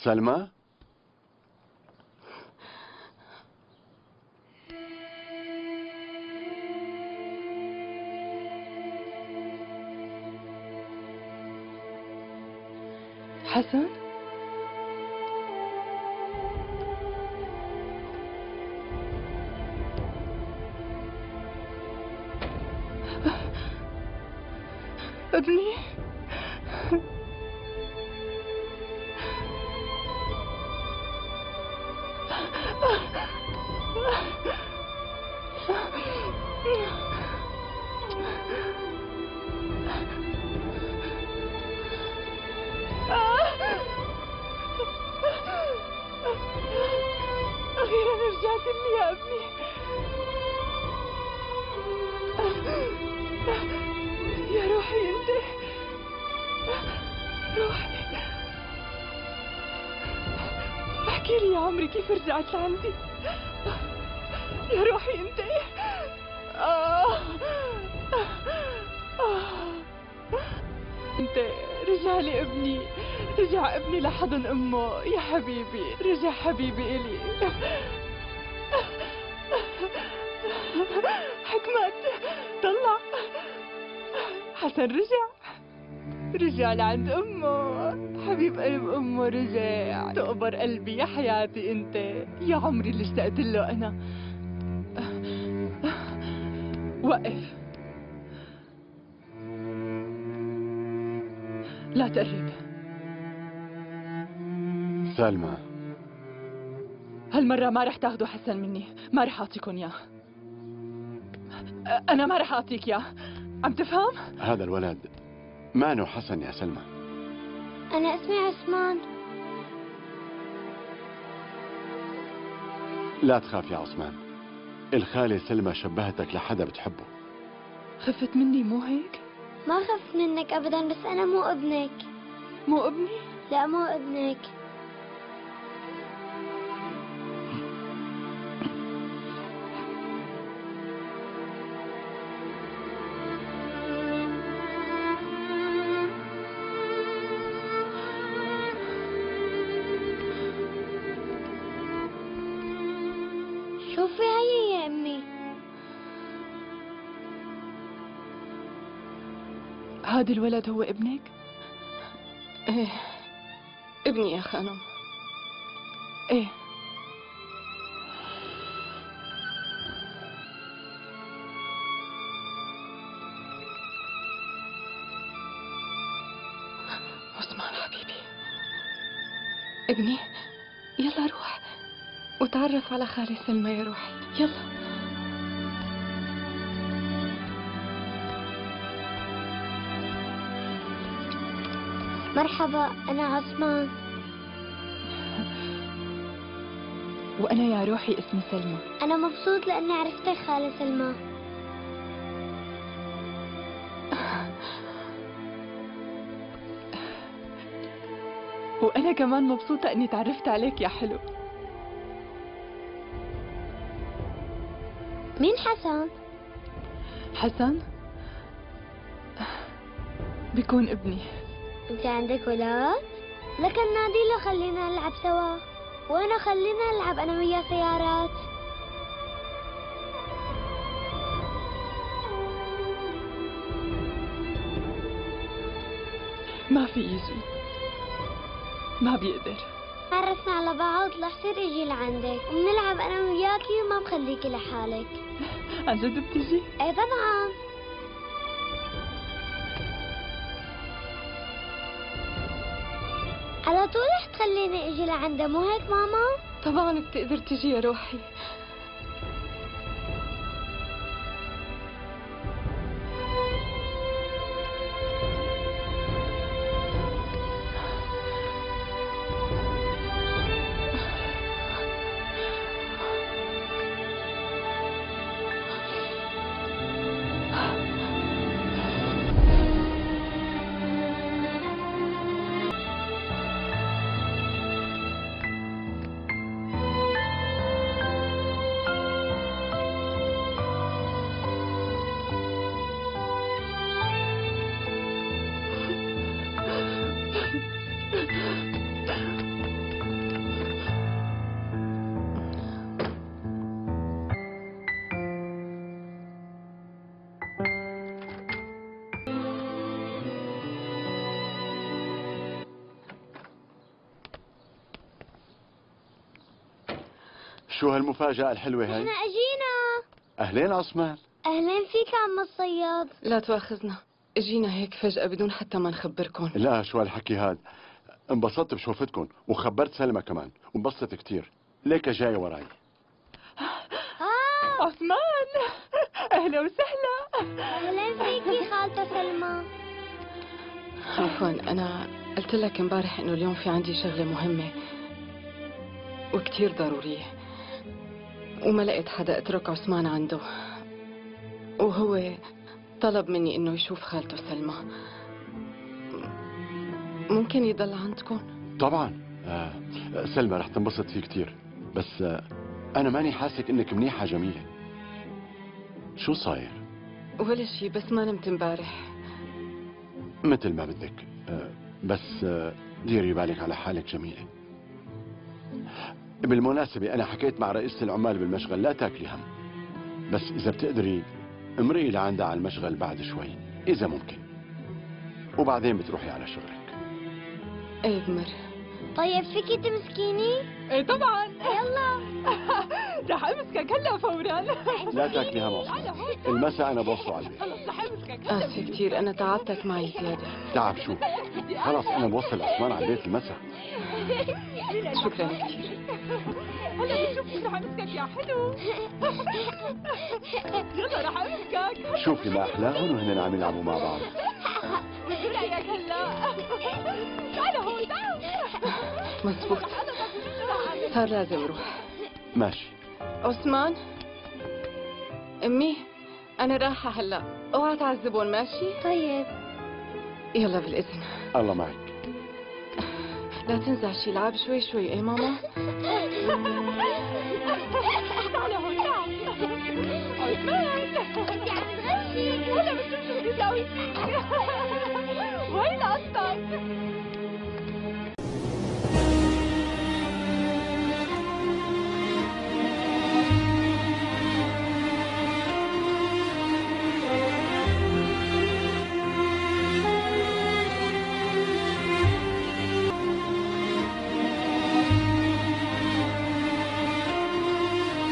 سلمى؟ حسن؟ ابني أخيرا رجعت لي يا ابني. يا روحي انت، روحي احكي لي يا عمري كيف رجعت لعندي. يا روحي انت. انت رجع لي ابني، رجع ابني لحضن امه يا حبيبي، رجع حبيبي الي. حكمت طلع حسن، رجع لعند امه، حبيب قلب امه، رجع تقبر قلبي يا حياتي انت، يا عمري اللي اشتقت له انا. وقف، لا تقرب. سلمى، هالمرة ما رح تاخذوا حسن مني، ما رح اعطيكم اياه. انا ما رح اعطيك اياه، عم تفهم؟ هذا الولد مانو حسن يا سلمى. أنا اسمي عثمان. لا تخاف يا عثمان، الخالة سلمى شبهتك لحدا بتحبه. خفت مني مو هيك؟ ما خفت منك أبدا، بس أنا مو ابنك. مو ابني؟ لا مو ابنك. شوفي هي يا أمي. هذا الولد هو ابنك؟ ايه ابني يا خانم. ايه. عثمان حبيبي، ابني، يلا روح وتعرف على خالي سلمى يا روحي، يلا. مرحبا، أنا عثمان. وأنا يا روحي اسمي سلمى. أنا مبسوط لأني عرفتك خالة سلمى. وأنا كمان مبسوطة إني تعرفت عليك يا حلو. مين حسن؟ حسن بيكون ابني. أنت عندك ولاد؟ لكن نادي له خلينا نلعب سوا، وأنا خلينا نلعب أنا وياه سيارات. ما في يجي، ما بيقدر. تعرفنا على بعض رح صير اجي لعندك وبنلعب انا وياكي وما بخليكي لحالك. عن جد بتيجي؟ ايه طبعا. على طول رح تخليني اجي لعنده، مو هيك ماما؟ طبعا بتقدر تجي يا روحي. شو هالمفاجأة الحلوة احنا هاي؟ اجينا. أهلين عثمان. اهلين فيك عم الصياد. لا تواخذنا، اجينا هيك فجأة بدون حتى ما نخبركم. لا شو هالحكي هاد؟ انبسطت بشوفتكم وخبرت سلمى كمان وانبسطت كتير. ليك جاي وراي. عثمان، اهلا وسهلا. اهلين فيكي خالته سلمى. عفوا، أنا قلت لك امبارح إنه اليوم في عندي شغلة مهمة وكتير ضرورية، وما لقيت حدا اترك عثمان عنده، وهو طلب مني إنه يشوف خالته سلمى. ممكن يضل عندكم؟ طبعا. سلمى رح تنبسط فيه كتير، بس أنا ماني حاسك إنك منيحة جميلة. شو صاير؟ ولا شي، بس ما نمت امبارح. مثل ما بدك. بس ديري بالك على حالك جميلة. بالمناسبة أنا حكيت مع رئيسة العمال بالمشغل، لا تاكلي هم. بس إذا بتقدري امرئي لعندها على المشغل بعد شوي إذا ممكن، وبعدين بتروحي على شغلك. ايه بمر. طيب فيكي تمسكيني؟ ايه طبعا. يلا. رح امسكك هلا فورا. لا تاكلي هم عثمان، المساء أنا بوصله على البيت. خلص رح امسكك هلا. آسفة كتير، أنا تعبتك معي زيادة. تعب شو؟ خلص أنا بوصل عثمان على البيت المساء. شكرا كتير. هلا بتشوف كيف رح امسكك يا حلو. يلا رح امسكك. شوفي ما أحلاهم وهن عم يلعبوا مع بعض. شو رايك هلا؟ تعال هون تعال. مزبوط، صار لازم أروح. ماشي. عثمان، أمي أنا رايحة هلا، اوعى تعذبون ماشي؟ طيب. يلا بالإذن. الله معك. لا تنزع شي، لعب شوي شوي. ايه ماما؟ تعال هون تعال. عثمان، انت عم تغشي. ولا بتشوف شو بدي اسوي؟ وين قصدك؟